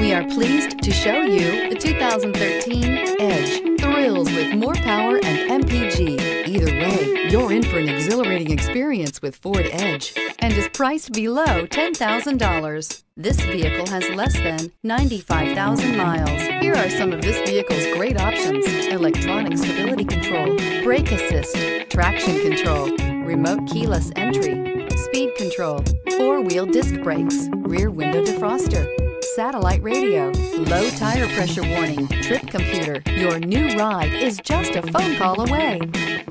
We are pleased to show you the 2013 Edge. Thrills with more power and MPG. Either way, you're in for an exhilarating experience with Ford Edge and is priced below $10,000. This vehicle has less than 95,000 miles. Here are some of this vehicle's great options: electronic stability control, brake assist, traction control, remote keyless entry, speed control, four-wheel disc brakes, rear window defroster, satellite radio, low tire pressure warning, trip computer. Your new ride is just a phone call away.